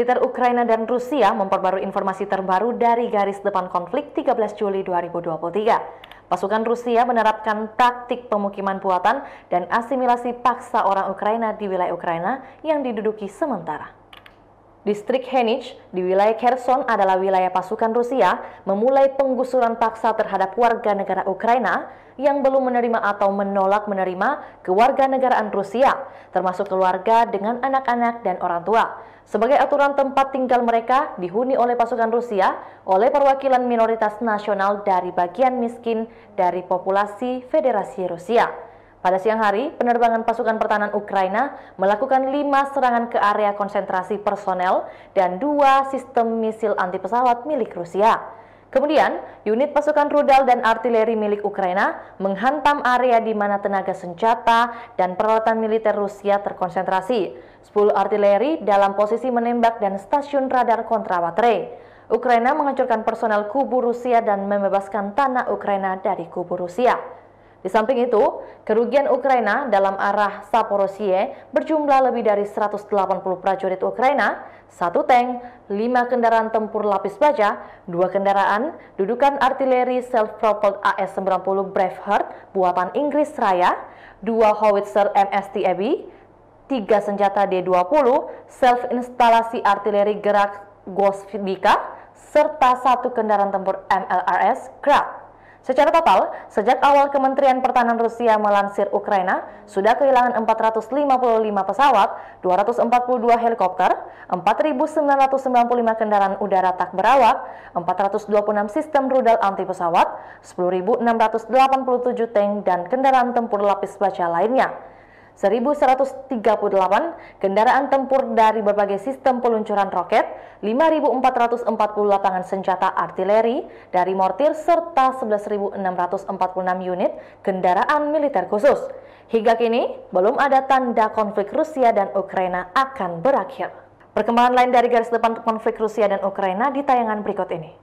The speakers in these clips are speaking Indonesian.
Militer Ukraina dan Rusia memperbarui informasi terbaru dari garis depan konflik 13 Juli 2023. Pasukan Rusia menerapkan taktik pemukiman buatan dan asimilasi paksa orang Ukraina di wilayah Ukraina yang diduduki sementara. Distrik Henich di wilayah Kherson adalah wilayah pasukan Rusia memulai penggusuran paksa terhadap warga negara Ukraina yang belum menerima atau menolak menerima kewarganegaraan Rusia, termasuk keluarga dengan anak-anak dan orang tua. Sebagai aturan tempat tinggal mereka dihuni oleh pasukan Rusia oleh perwakilan minoritas nasional dari bagian miskin dari populasi Federasi Rusia. Pada siang hari, penerbangan pasukan pertahanan Ukraina melakukan 5 serangan ke area konsentrasi personel dan 2 sistem misil anti pesawat milik Rusia. Kemudian, unit pasukan rudal dan artileri milik Ukraina menghantam area di mana tenaga senjata dan peralatan militer Rusia terkonsentrasi. 10 artileri dalam posisi menembak dan stasiun radar kontra baterai. Ukraina menghancurkan personel kubu Rusia dan membebaskan tanah Ukraina dari kubu Rusia. Di samping itu, kerugian Ukraina dalam arah Zaporozhye berjumlah lebih dari 180 prajurit Ukraina, 1 tank, 5 kendaraan tempur lapis baja, 2 kendaraan, dudukan artileri self-propelled AS-90 Braveheart buatan Inggris Raya, 2 howitzer MST Abbey, 3 senjata D-20, self-instalasi artileri gerak Gvozdyka, serta 1 kendaraan tempur MLRS Grad. Secara total, sejak awal Kementerian Pertahanan Rusia melansir Ukraina, sudah kehilangan 455 pesawat, 242 helikopter, 4.995 kendaraan udara tak berawak, 426 sistem rudal anti pesawat, 10.687 tank dan kendaraan tempur lapis baja lainnya. 1.138 kendaraan tempur dari berbagai sistem peluncuran roket, 5.440 lapangan senjata artileri dari mortir, serta 11.646 unit kendaraan militer khusus. Hingga kini, belum ada tanda konflik Rusia dan Ukraina akan berakhir. Perkembangan lain dari garis depan konflik Rusia dan Ukraina di tayangan berikut ini.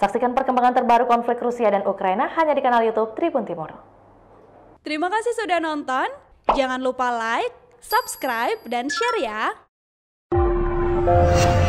Saksikan perkembangan terbaru konflik Rusia dan Ukraina hanya di kanal YouTube Tribun Timur. Terima kasih sudah nonton. Jangan lupa like, subscribe, dan share ya.